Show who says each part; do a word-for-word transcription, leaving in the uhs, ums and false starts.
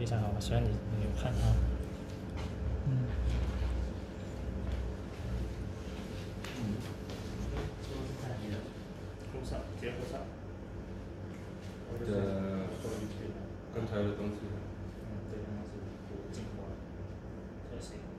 Speaker 1: 非常好，虽然你你有看啊，嗯，
Speaker 2: 嗯，这个是看你的多少，结多少。
Speaker 3: 这刚才的东西。
Speaker 2: 嗯，对，那是不进化，这谁？